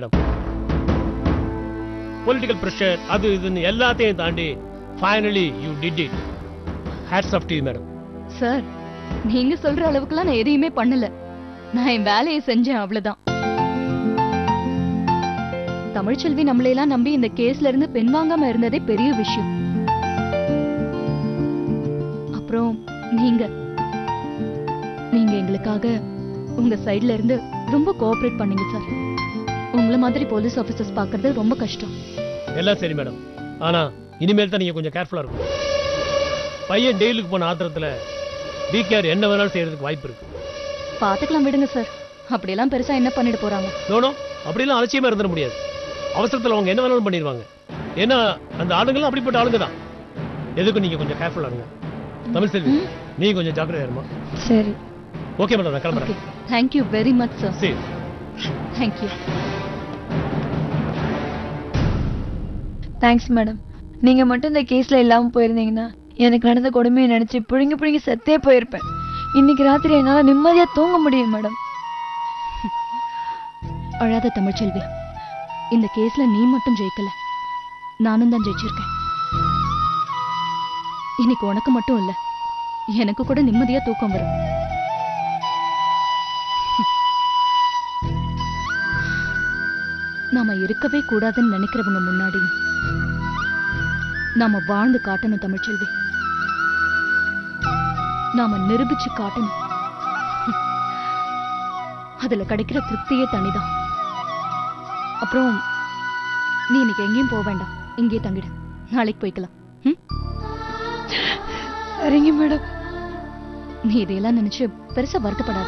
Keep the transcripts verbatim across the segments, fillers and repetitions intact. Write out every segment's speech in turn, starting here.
Political pressure அது இதுன்னு எல்லாத்தையும் தாண்டி finally you did it. Hats off to you madam. Sir, நீங்க சொல்ற அளவுக்குலாம் நான் எதையுமே பண்ணல. நான் என் வேலையை செஞ்சேன், அவ்வளவுதான். தமிழ்ச்செல்வி நம்மளையெல்லாம் நம்பி இந்த கேஸ்ல இருந்து பின்வாங்காம இருந்ததே பெரிய விஷயம். அப்புறம் நீங்க நீங்க எங்களுக்காக உங்க சைடுல இருந்து ரொம்ப கோஆபரேட் பண்ணீங்க சார். உங்களை மாதிரி போலீஸ் ஆபீசர்ஸ் பார்க்கறது ரொம்ப கஷ்டம். எல்லாம் சரி மேடம். ஆனா இனிமேல் தான் நீங்க கொஞ்சம் கேர்ஃபுல்லா இருக்கணும். பையன் டெய்லுக்கு போன ஆத்திரத்துல பிகேஆர் என்ன வேணாலும் செய்யறதுக்கு வாய்ப்பு இருக்கு. பாத்துக்கலாம், விடுங்க சார். அப்படியெல்லாம் பெருசா என்ன பண்ணிட்டு போறாங்க? நோனோ, அப்படியெல்லாம் அலட்சியமா இருந்துட முடியாது. அவசரத்துல அவங்க என்ன வேணாலும் பண்ணிடுவாங்க. ஏன்னா அந்த ஆளுங்களும் அப்படிப்பட்ட ஆளுங்க தான். எதுக்கும் நீங்க கொஞ்சம் கேர்ஃபுல்லா இருங்க. தமிழ்செல்வி, நீ கொஞ்சம் ஜாக்கிரதையா இருமா. சரி. ஓகே மேடம், நான் கிளம்புறேன். Thank you very much sir. சரி, தேங்க் யூ. Thanks madam. நீங்க மட்டும் இந்த கேஸ்ல இல்லாம போயிருந்தீங்கன்னா எனக்கு நடந்த கொடுமையை நினைச்சு புழுங்கி புழுங்கி செத்தே போயிருப்பேன். இன்னைக்கு ராத்திரி என்னால நிம்மதியா தூங்க முடியும் மேடம். அழாத தமிழ்ச்செல்வி, இந்த கேஸ்ல நீ மட்டும் ஜெயிக்கல, நானும் தான் ஜெயிச்சிருக்கேன். இன்னைக்கு உனக்கு மட்டும் இல்ல, எனக்கு கூட நிம்மதியா தூக்கம் வரும். நாம இருக்கவே கூடாதுன்னு நினைக்கிறவங்க முன்னாடி நாம வாழ்ந்து காட்டணும் தமிழ்ச்செல்வி. நாம நிரூபிச்சு காட்டணும். அதுல கிடைக்கிற திருப்தியே தனிதான். அப்புறம் நீ இன்னைக்கு எங்கேயும் போக வேண்டாம், இங்கேயே தங்கிடு. நாளைக்கு போய்க்கலாம். சரிங்க மேடம். நீ இதையெல்லாம் நினைச்சு பெருசா வருத்தப்படாத.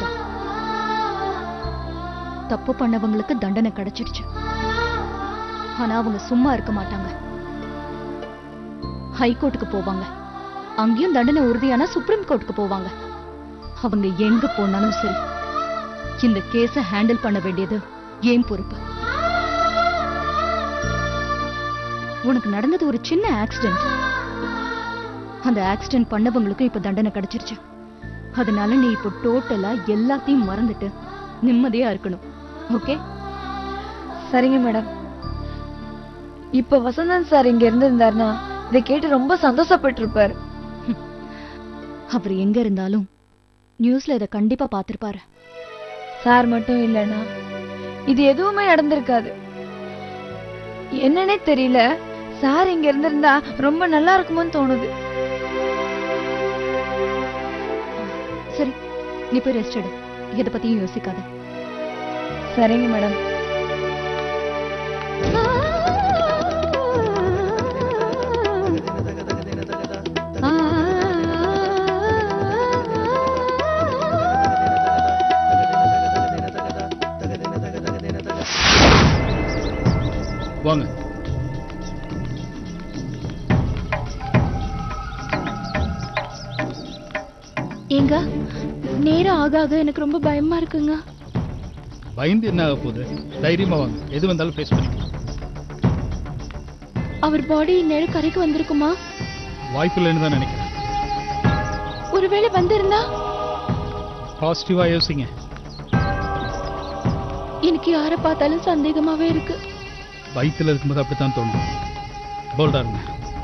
தப்பு பண்ணவங்களுக்கு தண்டனை கிடைச்சிடுச்சு. ஆனா அவங்க சும்மா இருக்க மாட்டாங்க. ஹைகோர்ட்டுக்கு போவாங்க. அங்கேயும் தண்டனை உறுதியான சுப்ரீம் கோர்ட்டுக்கு போவாங்க. அவங்க எங்க போனாலும் சரி, இந்த கேஸை ஹேண்டில் பண்ண வேண்டியது ஏன் பொறுப்பு. உனக்கு நடந்தது ஒரு சின்ன ஆக்சிடென்ட். அந்த ஆக்சிடென்ட் பண்ணவங்களுக்கு இப்ப தண்டனை கிடைச்சிருச்சு. அதனால நீ இப்போ டோட்டலா எல்லாத்தையும் மறந்துட்டு நிம்மதியா இருக்கணும். ஓகே? சரிங்க மேடம். இப்ப வசந்தன் சார் இங்க இருந்திருந்தாருன்னா இதை கேட்டு ரொம்ப சந்தோஷப்பட்டு இருப்பாரு. அவர் எங்க இருந்தாலும் நியூஸ்ல இதை கண்டிப்பா பாத்திருப்பாரு. சார் மட்டும் இல்லைன்னா இது எதுவுமே நடந்திருக்காது. என்னன்னே தெரியல, சார் இங்க இருந்திருந்தா ரொம்ப நல்லா இருக்குமோன்னு தோணுது. சரி, நீ போய் ரெஸ்ட் எடு. இதை பத்தியும் யோசிக்காத. சரிங்க மேடம். வாங்க. ஏங்க, நேரம் ஆக ஆக எனக்கு ரொம்ப பயமா இருக்குங்க. பயந்து என்ன ஆக போகுது? தைரியமா வாங்க, எது வந்தாலும் பேச முடியும். அவர் பாடி நேரம் கரைக்கு வந்திருக்குமா? வாய்ப்பு இல்லைன்னு தான் நினைக்கிறேன். ஒருவேளை வந்திருந்தா? பாசிட்டிவா யோசிங்க. எனக்கு யாரை பார்த்தாலும் சந்தேகமாவே இருக்கு. வயிற்றுல இருக்கும்போது அப்படித்தான் தோணும். போல்டா இருங்க.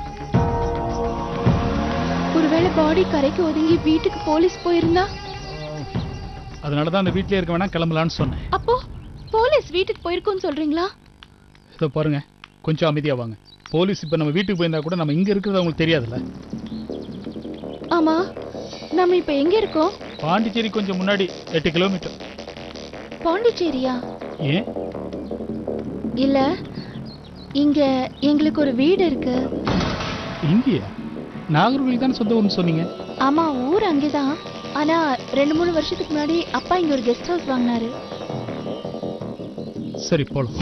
ஒருவேளை பாடி கரைக்கு ஒதுங்கி வீட்டுக்கு போலீஸ் போயிருந்தா? அதனாலதான் அந்த வீட்டிலே இருக்க வேணாம், கிளம்பலான்னு சொன்னேன். அப்போ போலீஸ் வீட்டுக்கு போயிருக்கும்னு சொல்றீங்களா? இதோ பாருங்க, கொஞ்சம் அமைதியா வாங்க. போலீஸ் இப்ப நம்ம வீட்டுக்கு போயிருந்தா கூட நம்ம இங்க இருக்கிறது அவங்களுக்கு தெரியாதுல்ல. ஆமா, நம்ம இப்ப எங்க இருக்கோம்? பாண்டிச்சேரி கொஞ்சம் முன்னாடி, எட்டு கிலோமீட்டர். பாண்டிச்சேரியா? ஏன்? இல்ல, இங்க எங்களுக்கு ஒரு வீடு இருக்கு. இங்கேயா? நாகர்கோவில் தானே சொந்த ஊர்னு சொன்னீங்க. ஆமா, ஊர் அங்கேதான். ஆனா ரெண்டு மூணு வருஷத்துக்கு முன்னாடி அப்பா இங்க ஒரு கெஸ்ட் ஹவுஸ் வாங்கினாரு. சரி, போலாம்.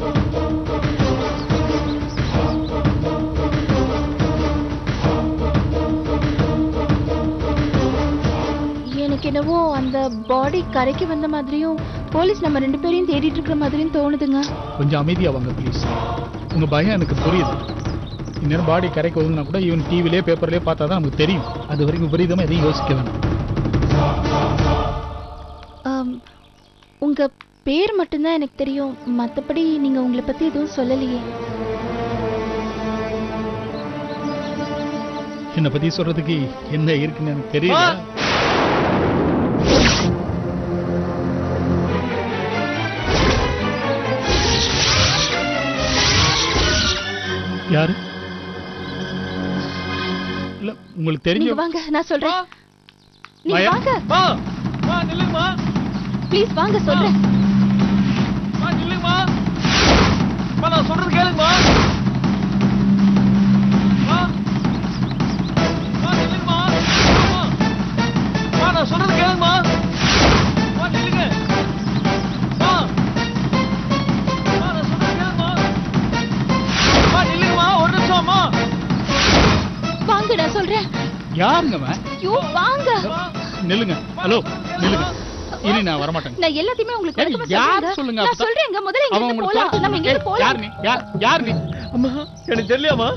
எனக்கு என்னவோ அந்த பாடி கரைக்கு வந்த மாதிரியும் போலீஸ் நம்ம ரெண்டு பேரையும் தேடிட்டு இருக்கிற மாதிரியும் தோணுதுங்க. கொஞ்சம் அமைதியா வாங்க ப்ளீஸ். உங்க பயம் எனக்கு புரியுது. இன்னும் பாடி கரைக்கு ஒதுங்கினா கூட ஈவன் டிவிலே பேப்பர்லேயே பார்த்தா தான் நமக்கு தெரியும். அது வரைக்கும் விபரீதமா எதையும் யோசிக்க வேண்டாம். உங்க பேர் மட்டும்தான் எனக்கு தெரியும். மத்தபடி நீங்க உங்களை பத்தி எதுவும் சொல்லலையே. என்னை பத்தி சொல்றதுக்கு என்ன இருக்குன்னு எனக்கு தெரியல. யாரு? இல்ல உங்களுக்கு தெரியும். நீங்க வாங்க, நான் சொல்றேன். நீங்க மாயா. வாங்க. மா மா நில்லுங்கம்மா. ப்ளீஸ் வாங்க சொல்றேன். மா நில்லுங்கம்மா. மா நான் சொல்றது கேளுங்கம்மா. மா மா நில்லுங்கம்மா. மா மா நான் சொல்றது கேளுங்கம்மா. மா நில்லுங்க. மா மா நான் சொல்றது கேளுங்கம்மா. மா நில்லுங்கம்மா, ஒரு நிமிஷம் அம்மா. வாங்க, நான் சொல்றேன். யாருங்க மா? ஐயோ வாங்க. நில்லுங்க. ஹலோ நில்லுங்க. இனி நான் வர மாட்டேன். நான் எல்லாத்தையுமே உங்களுக்கு ஏய், விளக்கமா யார் சொல்றேன். சொல்லுங்க நான் அப்பதான். சொல்றேங்க, முதல்ல இங்க அவன் இருந்து உங்களுக்கு போலாம். நம்ம இங்க இருந்து ஏய், போலாம். யார் நீ? யார் யார் நீ? அம்மா எனக்கு தெரியலையாம்மா.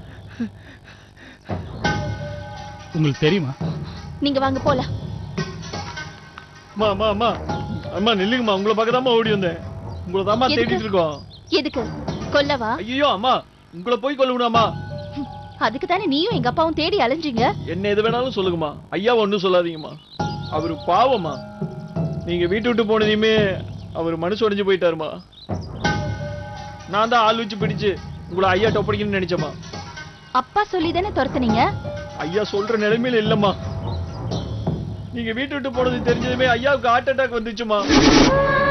உங்களுக்கு தெரியுமா? நீங்க வாங்க போலாம். அம்மா அம்மா அம்மா அம்மா நில்லுங்கம்மா. உங்களை பார்க்க தாம்மா ஓடி வந்தேன். உங்களை தாம்மா எதுக்கு? தேடிட்டு இருக்கோம். எதுக்கு? கொல்லவா? ஐயோ அம்மா, உங்களை போய் கொல்லுங்கம்மா. அதுக்கு தானே நீயும் எங்க அப்பாவும் தேடி அலைஞ்சீங்க. என்ன எது வேணாலும் சொல்லுங்கம்மா. ஐயா ஒன்னும் சொல்லாதீங்கம்மா. அவரு பாவம்மா. நீங்க வீட்டு விட்டு போனதையுமே அவர் மனசு உடைஞ்சு போயிட்டாருமா. நான் தான் ஆள் வச்சு பிடிச்சு உங்களை ஐயா டொப்படிக்கணும்னு நினைச்சேம்மா. அப்பா சொல்லி தானே துரத்துனீங்க. ஐயா சொல்ற நிலைமையில இல்லம்மா. நீங்க வீட்டு விட்டு போனது தெரிஞ்சதுமே ஐயாவுக்கு ஹார்ட் அட்டாக் வந்துச்சுமா.